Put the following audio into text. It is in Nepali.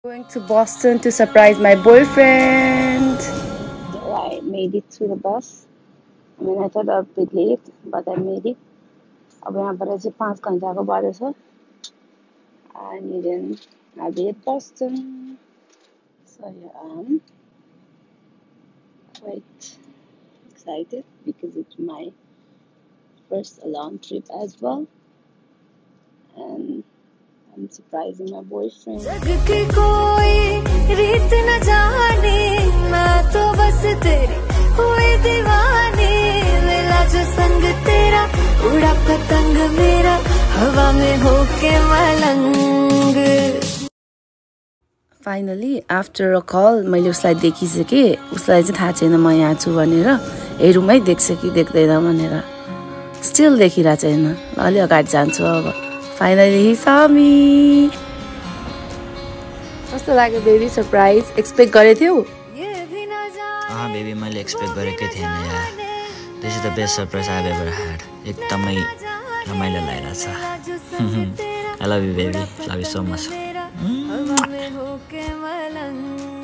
Going to Boston to surprise my boyfriend. I made it to the bus. I mean, I thought a bit late, but I made it. अब यहाँ पर चाहिँ 5 घण्टाको बाटो छ. And then I'll be at Boston. So yeah, I'm quite excited because it's my first long trip as well. And I'm surprising my boyfriend. जग की कोई रीत न जाने मैं तो बस तेरी हुई दीवानी मिला जो संग तेरा उड़ा पतंग मेरा हवा में होके मलंग. Finally, after a call, मैले उसलाई देखिसकेँ. उसलाई चाहिँ थाहा छैन म यहाँ छु भनेर. हेरौँ देख्छ कि देख्दैन भनेर. Still देखिरहेको छैन. अलि अगाडि जान्छु अब. Finally, he saw me. कस्तो लाग्यो बेबी सरप्राइज? एक्सपेक्ट गरेथ्यौ? बेबी मैले एक्सपेक्ट गरेकै थिएन यार. This is the best surprise I've ever had. एकदमै रमाइलो लागिरहेछ. I love you baby. Love you so much.